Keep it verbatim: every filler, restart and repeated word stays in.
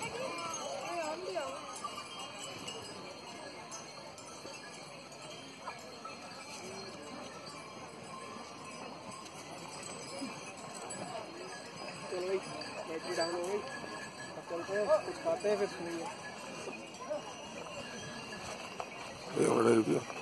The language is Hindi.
चलो भाई बैटरी डाउन हो गई, अब चलते हैं कुछ खाते हैं फिर सुनेंगे। रुपया